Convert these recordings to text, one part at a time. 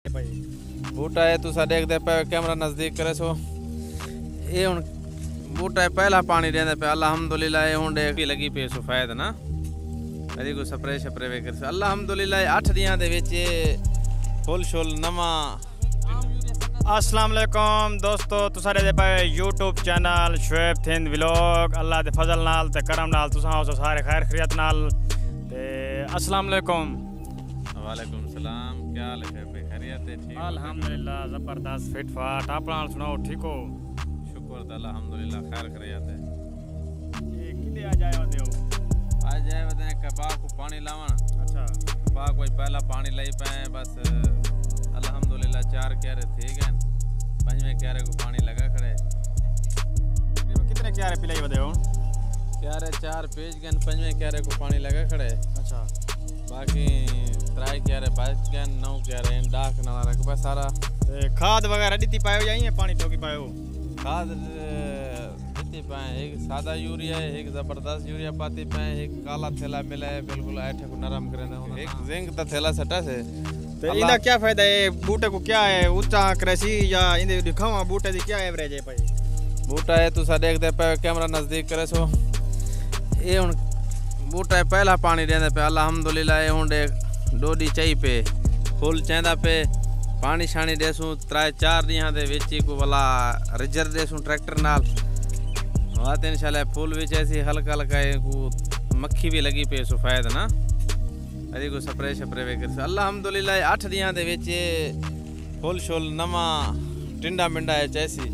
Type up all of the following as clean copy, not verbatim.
बूटा है तुसा देखते पे कैमरा नजदीक करे सो ये हुन बूटा है पहला पानी देंदे पे अल्हम्दुलिल्लाह ये हुन देख लगी पे सफेद ना कदी को स्प्रे शप्रे वे कर अल्हम्दुलिल्लाह 8 दियां दे विच फुल शुल नवा। अस्सलाम वालेकुम दोस्तों, तुसा दे पे YouTube channel Shoaib Thind vlog Allah दे फजल नाल ते करम नाल तुसा हो सारे खैर खैरियत नाल ते अस्सलाम वालेकुम। वालेकुम सलाम, क्या हाल है पे खैरियत है? ठीक अल्हम्दुलिल्लाह जबरदस्त फिट फाट, आप सुनाओ ठीक हो? शुक्र है अल्हम्दुलिल्लाह खैर खैरियत है। ये किते आ जाए वदे हो? आ जाए वदे कपा को पानी लावन। अच्छा कपा कोई पहला पानी लई पे बस अल्हम्दुलिल्लाह 4 क्यारे थे गए, 5वें क्यारे को पानी लगा खड़े। कितने क्यारे पिलाई वदे हो? क्यारे 4 पेज गए, 5वें क्यारे को पानी लगा खड़े। अच्छा बाकी 3 क्यारे बच गए, 9 क्यारे डाक नाला रखबा सारा। ते खाद वगैरह दिती पायो या ये पानी ठोकी पायो? खाद दिती पाए, एक सादा यूरिया है, एक जबरदस्त यूरिया पाती पाए, एक काला थैला मिला है बिल्कुल ऐठे को नरम करे ना, एक जिंक दा थैला सटा से। तो इनका क्या फायदा है? बूटे को क्या है ऊंचा कृषि या इनके दिखावा बूटे की क्या एवरेज है भाई? बूटा है तुसा देखते पे कैमरा नजदीक करे सो ये हुन बूटा है पहला पानी देंदे पे अल्हम्दुलिल्लाह ये हुन देख डोडी चाही पे फुल चेंदा पे पानी शानी देसू 3-4 दियां दे विच को वाला रिजर देसू ट्रैक्टर नाल बात इंशाल्लाह फुल विच ऐसी हल्का हल्का को मक्खी भी लगी पे सफेद ना अदी को स्प्रे शप्रे वे कर अल्हम्दुलिल्लाह 8 दियां दे विच फुल शुल नवा टिंडा मिंडा है चैसी।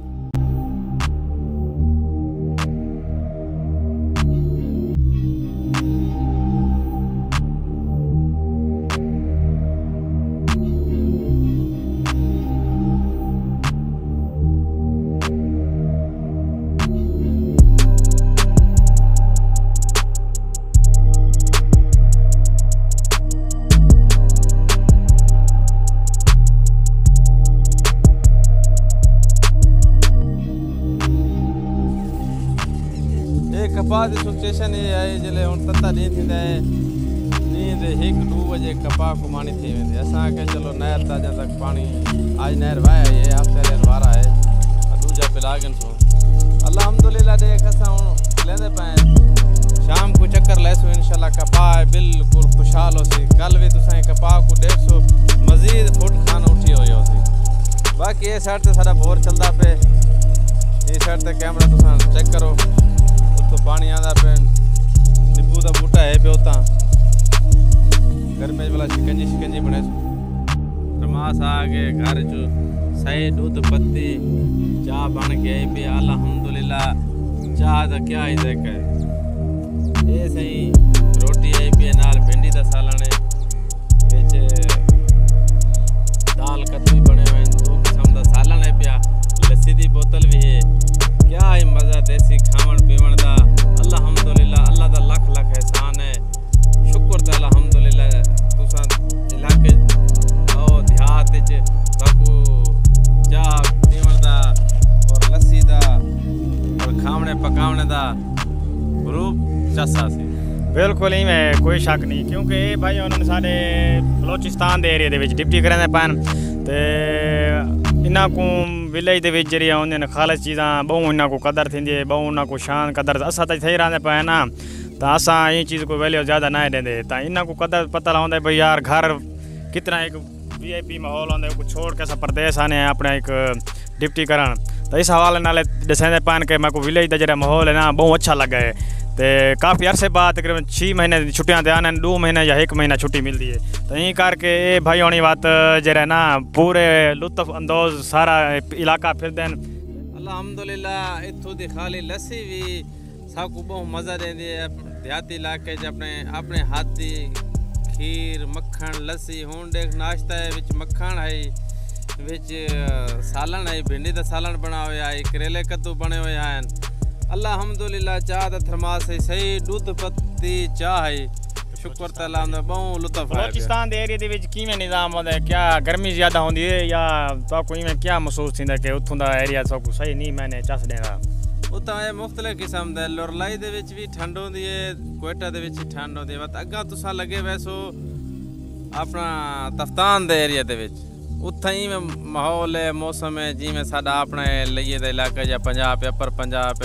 कपा की सिचुएशन ये है जल्द हम तत्ता डी थी नींद 1-2 बजे कपा को मानी थी वेंदी असा के चलो नहर ताजा तक पानी आज नहर वाया ये हफ्ते दिन वारा है दूजा पिलागन सो अल्हम्दुलिल्लाह देख असा लेंदे पाए शाम को चक्कर लेसो इंशाल्लाह कपा बिल्कुल खुशहाल हो सी कल भी तुसा कपा को देखसो मजीद फुट खाना उठी हो सी। बाकी ये साइड से सारा बोर चलता पे ये साइड से कैमरा तुसा चेक करो तो पानी आंदा पे नींबू का बूटा है पे उता घर में वाला शिकंजी बने रमास आ गए घर जो सही दूध पत्ती चाह बन के आई पे अल्हम्दुलिल्लाह चाह दा क्या ही देख है ये सही रोटी आई पे नाल भिंडी दा सालन है विच दाल कद्दू बने हुए 2 किस्म दा सालन है पिया लस्सी दी बोतल भी है क्या है मजा देसी खावन पीवन दा अल्हम्दुलिल्लाह अल्लाह दा लख लख एहसान है शुक्र ते अल्हम्दुलिल्लाह तुसा इलाके ओ देहात विच ताकू चाह पीवन दा और लस्सी दा और खावने पकावने दा ग्रुप चसा सी बिल्कुल ही में कोई शक नहीं क्योंकि भाई उन्होंने साढ़े बलोचिस्तान के एरिया के डिप्टी करेंदे पैन ते इन्हों को विलेज के जी आने खालस चीज़ा बहु इन्हों को कदर थी बहु उन्हों को शान कदर असा तो सही रहते पे ना तो असा ये चीज़ को वैल्यू ज़्यादा ना देंगे तो इन्हों को कदर पता लगता है भाई यार घर कितना एक VIP माहौल आता है छोड़ के अस प्रदेश आने अपने एक डिप्टी करन तो इस हवाले नाल दसेंदे पान के मेरे को विलेज का जो माहौल है ना बहुत अच्छा लगा है तो काफ़ी अरसे बाद तकरीबन 6 महीने छुट्टियां ते आने 2 महीने या 1 महीना छुट्टी मिलती है तो यहीं करके ये भाई होनी बात जरा ना पूरे लुत्फ अंदोज सारा इलाका फिर देन अल्हम्दुलिल्लाह इत्थों दी खाली लस्सी भी सब को बहुत मज़ा देंदी है देहाती इलाके अपने हाथ दी खीर मक्खन लस्सी हुण देख नाश्ता है विच मक्खन है विच सालन है भिंडी दा सालन बना हुआ है करेले कद्दू बने हुए हैं अल्हम्दुलिल्लाह चाह दा थर्मास है सही दूध पत्ती चाह है शुक्र तआला दा बहुत लुत्फ है। बलोचिस्तान दे एरिया दे विच किवें निज़ाम होंदा है क्या गर्मी ज़्यादा होंदी है या तो कोई में क्या महसूस थींदा कि उत्थों दा एरिया सब कुछ सही नहीं मैंने चस देना उतां है मुख्तलिफ किस्म दा लोरलाई दे विच भी ठंड होंदी है कोयटा दे विच ठंड होंदी है बट अग्गा तुसां लगे वैसो अपना तफ्तान दे एरिया दे विच उत्थे ही में माहौल है मौसम है जिमें साडा अपने लिए दा इलाका या पंजाब या पर पंजाब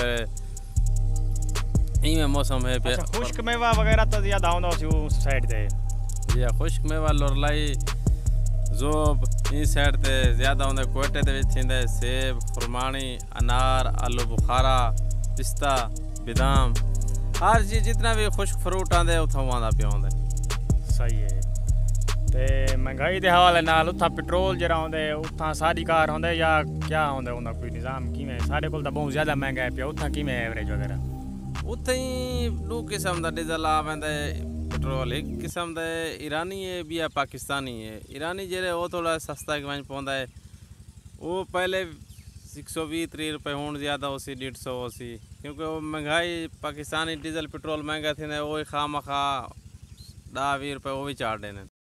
ही में मौसम है पे अच्छा खुश्क मेवा वगैरह तो ज़्यादा होंदा उस साइड ते जी खुश्क मेवा लोरलाई जोब इस साइड ते ज़्यादा होंदा कोयटे दे विच थिंदा सेब खुरमानी अनार आलू बुखारा पिस्ता बादाम हर चीज़ जितना भी खुश्क फ्रूट आंदे उथों आंदा पिया होंदा सही है ते महंगाई के हवाले नाल उत्थां पेट्रोल जरा आउंदे उत्थां सारी कार होंदे या क्या होंदा उंदा कोई निज़ाम किवें साडे कोल तां बहुत ज़्यादा महंगा है पिया उत्थां किवें एवरेज वगैरह उत्थे ही दो किस्म दा डीजल आ वेंदा पेट्रोल एक किस्म दा ईरानी है बिया पाकिस्तानी है ईरानी जेरे वो थोड़ा सस्ता के वंज पौंदा है वो पहले 120-130 रुपए हुण ज़्यादा होसी 150 होसी क्योंकि वो महंगाई पाकिस्तानी डीजल पेट्रोल महंगा थी वो खाम खा 10-20 रुपए वो भी चाड़ देने